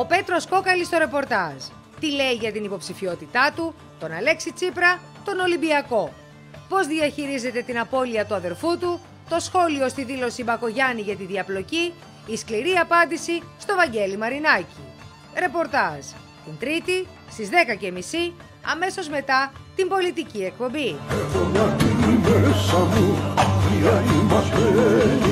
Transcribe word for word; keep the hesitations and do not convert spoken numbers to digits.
Ο Πέτρος Κόκαλης στο ρεπορτάζ. Τι λέει για την υποψηφιότητά του, τον Αλέξη Τσίπρα, τον Ολυμπιακό. Πώς διαχειρίζεται την απώλεια του αδερφού του, το σχόλιο στη δήλωση Μπακογιάννη για τη διαπλοκή, η σκληρή απάντηση στο Βαγγέλη Μαρινάκη. Ρεπορτάζ την Τρίτη στις δέκα και μισή, αμέσως μετά την πολιτική εκπομπή.